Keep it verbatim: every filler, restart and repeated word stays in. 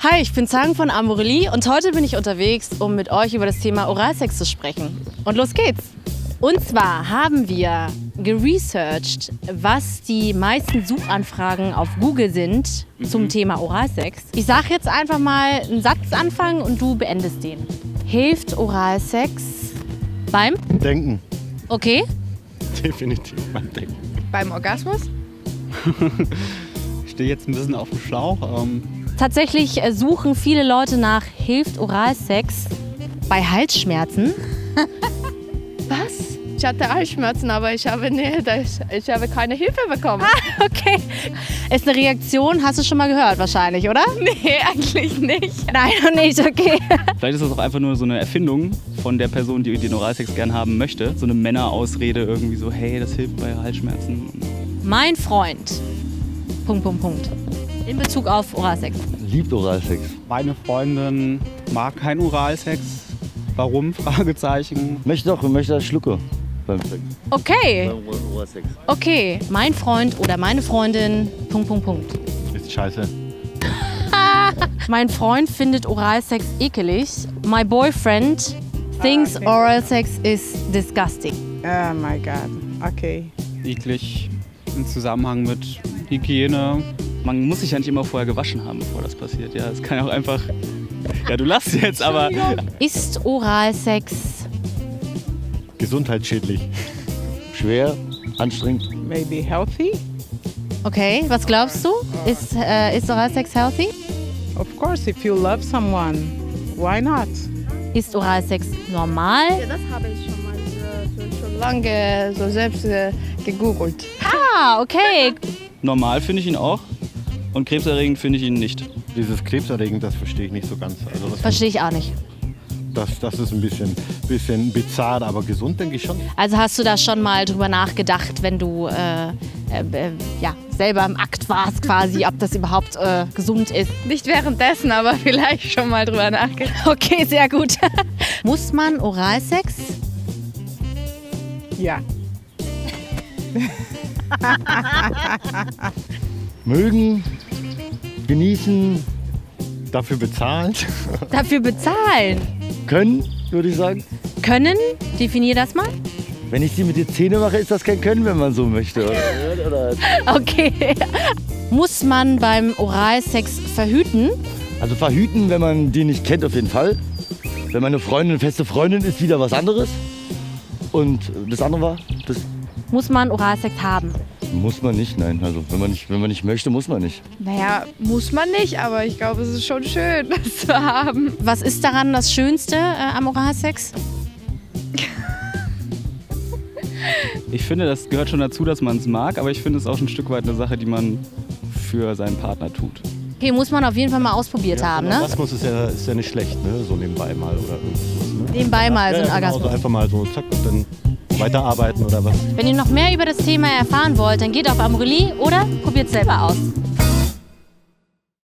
Hi, ich bin Zhang von Amorelie und heute bin ich unterwegs, um mit euch über das Thema Oralsex zu sprechen. Und los geht's! Und zwar haben wir geresearched, was die meisten Suchanfragen auf Google sind mhm. zum Thema Oralsex. Ich sage jetzt einfach mal einen Satzanfang und du beendest den. Hilft Oralsex beim Denken? Okay. Definitiv beim Denken. Beim Orgasmus? Ich stehe jetzt ein bisschen auf dem Schlauch. Ähm Tatsächlich suchen viele Leute nach Hilft Oralsex bei Halsschmerzen. Was? Ich hatte Halsschmerzen, aber ich habe, nee, ich habe keine Hilfe bekommen. Ah, okay. Ist eine Reaktion, hast du schon mal gehört wahrscheinlich, oder? Nee, eigentlich nicht. Nein, noch nicht, okay. Vielleicht ist das auch einfach nur so eine Erfindung von der Person, die den Oralsex gern haben möchte. So eine Männerausrede irgendwie so, hey, das hilft bei Halsschmerzen. Mein Freund, Punkt, Punkt, Punkt. In Bezug auf Oralsex. Liebt Oralsex. Meine Freundin mag keinen Oralsex. Warum? Fragezeichen. Möchte doch, möchte das Schlucke beim Sex. Okay. Beim Oralsex. Okay, mein Freund oder meine Freundin, Punkt, Punkt, Punkt. Ist scheiße. Mein Freund findet Oralsex ekelig. My boyfriend thinks okay. Oralsex is disgusting. Oh my God, okay. Eklig im Zusammenhang mit Hygiene. Man muss sich ja nicht immer vorher gewaschen haben, bevor das passiert. Ja, es kann auch einfach... Ja, du lachst jetzt, aber... Ist Oralsex gesundheitsschädlich? Schwer, anstrengend. Maybe healthy? Okay, was glaubst du? Ist, äh, ist Oralsex healthy? Of course, if you love someone, why not? Ist Oralsex normal? Ja, das habe ich schon mal so, so, schon lange so selbst äh, gegoogelt. Ah, okay. Normal finde ich ihn auch und krebserregend finde ich ihn nicht. Dieses Krebserregend, das verstehe ich nicht so ganz. Also das, Verstehe ich auch nicht. das, das ist ein bisschen, bisschen bizarr, aber gesund denke ich schon. Also hast du da schon mal drüber nachgedacht, wenn du äh, äh, ja, selber im Akt warst quasi, ob das überhaupt äh, gesund ist? Nicht währenddessen, aber vielleicht schon mal drüber nachgedacht. Okay, sehr gut. Muss man Oralsex? Ja. Mögen, genießen, dafür bezahlen. Dafür bezahlen? Können, würde ich sagen. Können? Definier das mal. Wenn ich die mit den Zähnen mache, ist das kein Können, wenn man so möchte. Oder? Oder? Okay. Muss man beim Oralsex verhüten? Also verhüten, wenn man die nicht kennt, auf jeden Fall. Wenn meine Freundin eine feste Freundin ist, wieder was anderes. Und das andere war, das Muss man Oralsex haben? muss man nicht, nein. Also wenn man nicht, wenn man nicht möchte, muss man nicht. Naja, muss man nicht, aber ich glaube, es ist schon schön, das zu haben. Was ist daran das Schönste äh, am Oralsex? Ich finde, das gehört schon dazu, dass man es mag, aber ich finde es auch ein Stück weit eine Sache, die man für seinen Partner tut. Okay, muss man auf jeden Fall mal ausprobiert haben, ne? Orgasmus ist ja, ist ja nicht schlecht, ne? So nebenbei mal oder irgendwas. Ne? Nebenbei mal so ein ja, genau, Orgasmus. so einfach mal so zack und dann weiterarbeiten oder was. Wenn ihr noch mehr über das Thema erfahren wollt, dann geht auf Amorelie oder probiert es selber aus.